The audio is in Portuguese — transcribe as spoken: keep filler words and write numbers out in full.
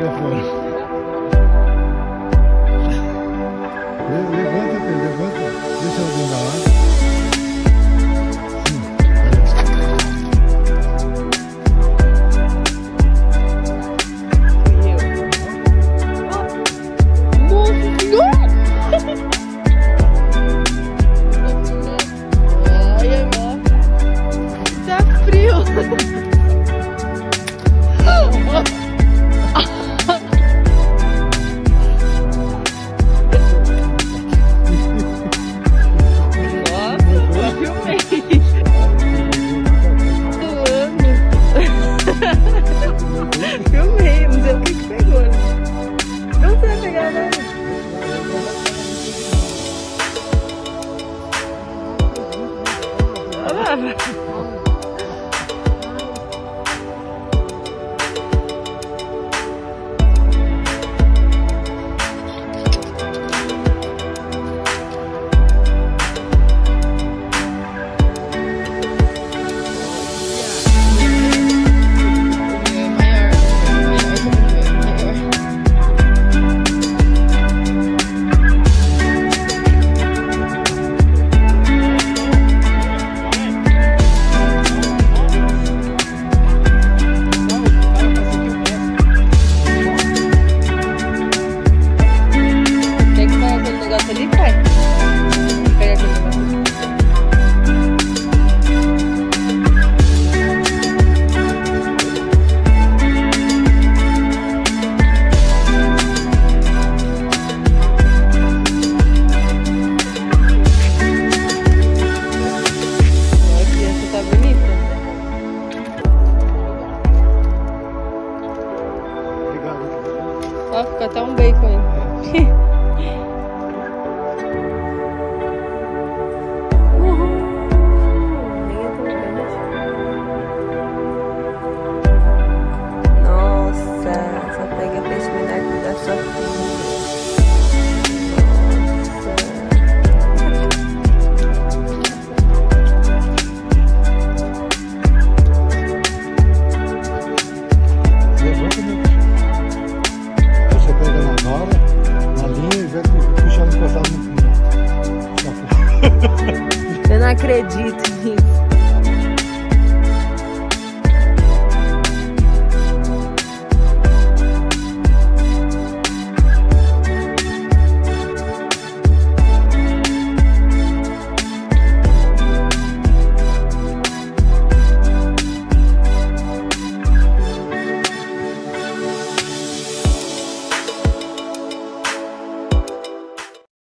microfone. Levanta, filho, levanta. Deixa eu vir na água. Filmei, não sei o que que pegou, né? Não você vai pegar nada. Olha lá, vai. Ali, pai. Pega aqui. Olha, a criança tá bonita. Obrigado. Ó, ficou até um bacon aí. Você pega na nora, na linha e vai puxando encostado no. Eu não acredito.